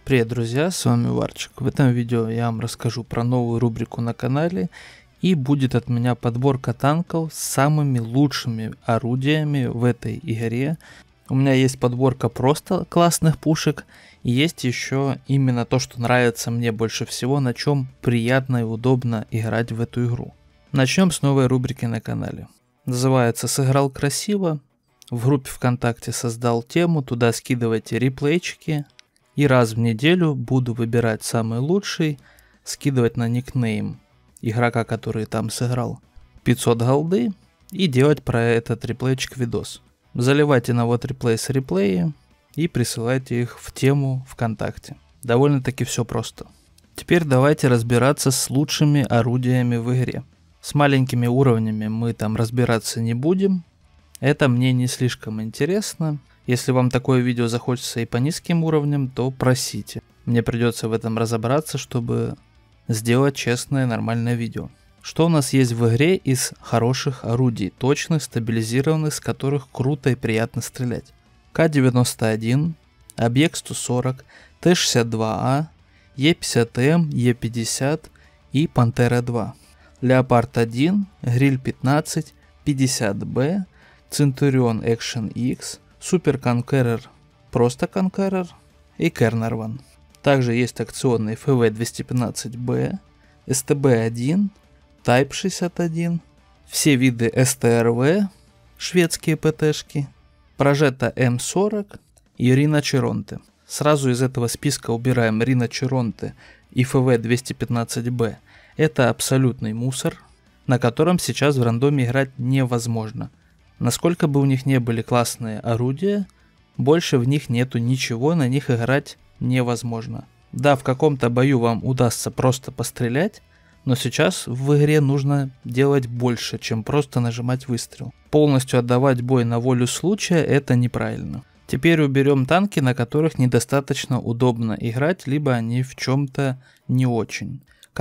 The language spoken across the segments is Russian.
Привет, друзья, с вами Варчик. В этом видео я вам расскажу про новую рубрику на канале, и будет от меня подборка танков с самыми лучшими орудиями в этой игре. У меня есть подборка просто классных пушек, и есть еще именно то, что нравится мне больше всего, на чем приятно и удобно играть в эту игру. Начнем с новой рубрики на канале. Называется «Сыграл красиво». В группе ВКонтакте создал тему, туда скидывайте реплейчики. И раз в неделю буду выбирать самый лучший, скидывать на никнейм игрока, который там сыграл, 500 голды, и делать про этот реплейчик видос. Заливайте на вот реплей с реплеи и присылайте их в тему ВКонтакте. Довольно-таки все просто. Теперь давайте разбираться с лучшими орудиями в игре. С маленькими уровнями мы там разбираться не будем. Это мне не слишком интересно. Если вам такое видео захочется и по низким уровням, то просите. Мне придется в этом разобраться, чтобы сделать честное нормальное видео. Что у нас есть в игре из хороших орудий, точных, стабилизированных, с которых круто и приятно стрелять? К-91, Объект 140, Т-62А, Е-50М, Е-50 и Пантера-2. Леопард-1, Гриль-15, 50Б, Центурион Экшен X, Супер Конкерер, просто Конкерер и Кернер-1. Также есть акционный ФВ-215Б, СТБ-1, Тайп-61, все виды СТРВ, шведские ПТшки, Прожета М40 и Риночеронте. Сразу из этого списка убираем Риночеронте и ФВ-215Б. Это абсолютный мусор, на котором сейчас в рандоме играть невозможно. Насколько бы у них не были классные орудия, больше в них нету ничего, на них играть невозможно. Да, в каком-то бою вам удастся просто пострелять, но сейчас в игре нужно делать больше, чем просто нажимать выстрел. Полностью отдавать бой на волю случая – это неправильно. Теперь уберем танки, на которых недостаточно удобно играть, либо они в чем-то не очень.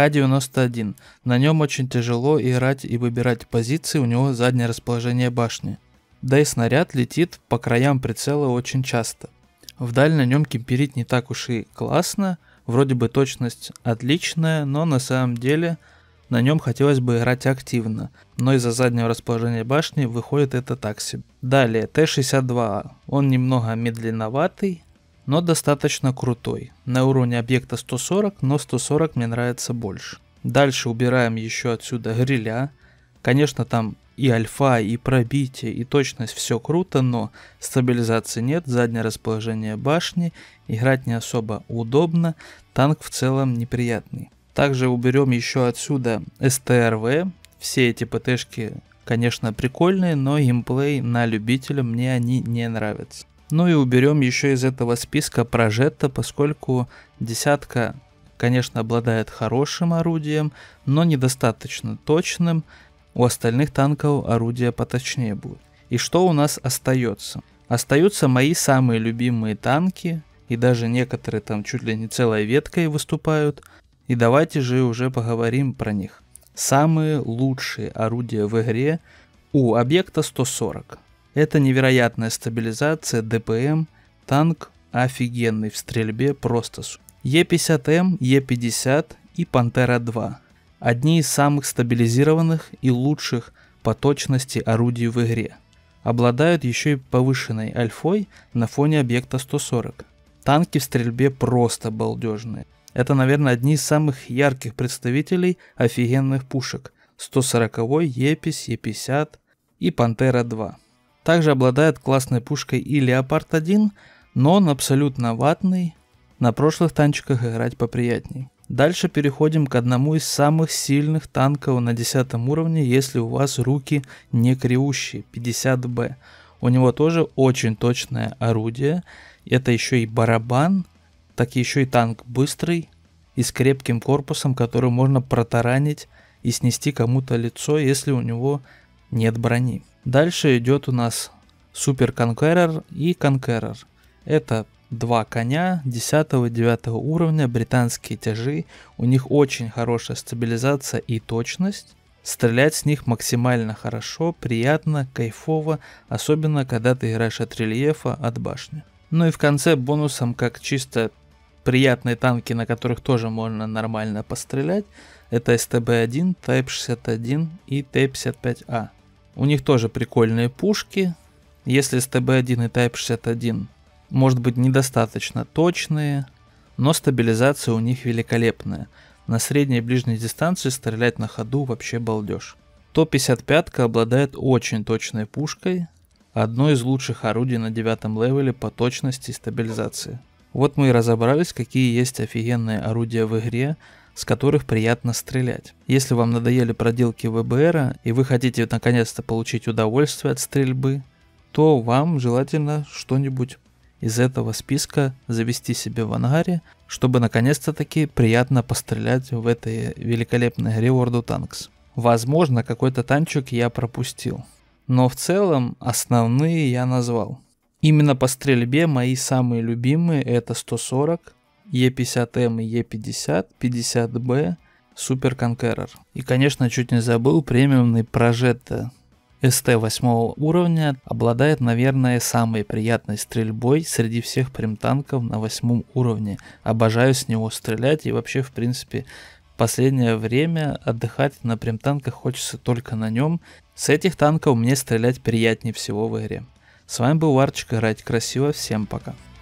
К-91. На нем очень тяжело играть и выбирать позиции, у него заднее расположение башни. Да и снаряд летит по краям прицела очень часто. Вдаль на нем кемперить не так уж и классно, вроде бы точность отличная, но на самом деле на нем хотелось бы играть активно, но из-за заднего расположения башни выходит это так себе. Далее Т-62А. Он немного медленноватый, но достаточно крутой. На уровне объекта 140, но 140 мне нравится больше. Дальше убираем еще отсюда Гриля. Конечно, там и альфа, и пробитие, и точность, все круто, но стабилизации нет, заднее расположение башни, играть не особо удобно, танк в целом неприятный. Также уберем еще отсюда СТРВ. Все эти ПТшки, конечно, прикольные, но геймплей на любителя, мне они не нравятся. Ну и уберем еще из этого списка Прожета, поскольку десятка, конечно, обладает хорошим орудием, но недостаточно точным. У остальных танков орудия поточнее будут. И что у нас остается? Остаются мои самые любимые танки, и даже некоторые там чуть ли не целой веткой выступают. И давайте же уже поговорим про них. Самые лучшие орудия в игре у объекта 140. Это невероятная стабилизация, ДПМ, танк офигенный в стрельбе, просто супер. Е50М, Е50 и Пантера-2. Одни из самых стабилизированных и лучших по точности орудий в игре. Обладают еще и повышенной альфой на фоне объекта 140. Танки в стрельбе просто балдежные. Это, наверное, одни из самых ярких представителей офигенных пушек. 140-й, Епись, Е50 и Пантера-2. Также обладает классной пушкой и Леопард-1, но он абсолютно ватный, на прошлых танчиках играть поприятней. Дальше переходим к одному из самых сильных танков на 10 уровне, если у вас руки не кривущие, 50Б. У него тоже очень точное орудие, это еще и барабан, так еще и танк быстрый и с крепким корпусом, который можно протаранить и снести кому-то лицо, если у него нет брони. Дальше идет у нас Супер Конкерер и Конкерер. Это два коня 10-9 уровня, британские тяжи. У них очень хорошая стабилизация и точность. Стрелять с них максимально хорошо, приятно, кайфово, особенно когда ты играешь от рельефа, от башни. Ну и в конце бонусом, как чисто приятные танки, на которых тоже можно нормально пострелять, это СТБ-1, Type-61 и Type-55А. У них тоже прикольные пушки. Если СТБ-1 и Type-61 может быть недостаточно точные, но стабилизация у них великолепная. На средней и ближней дистанции стрелять на ходу вообще балдеж. То-55 обладает очень точной пушкой, одно из лучших орудий на 9 левеле по точности и стабилизации. Вот мы и разобрались, какие есть офигенные орудия в игре, с которых приятно стрелять. Если вам надоели проделки ВБР и вы хотите наконец-то получить удовольствие от стрельбы, то вам желательно что-нибудь из этого списка завести себе в ангаре, чтобы наконец-то таки приятно пострелять в этой великолепной игре World of Tanks. Возможно, какой-то танчик я пропустил, но в целом основные я назвал. Именно по стрельбе мои самые любимые это 140, Е50М и Е50, 50Б, Super Conqueror. И конечно, чуть не забыл, премиумный Progetto СТ 8 уровня обладает, наверное, самой приятной стрельбой среди всех примтанков на 8 уровне. Обожаю с него стрелять и вообще, в принципе, в последнее время отдыхать на примтанках хочется только на нем. С этих танков мне стрелять приятнее всего в игре. С вами был Варчик, играйте красиво, всем пока.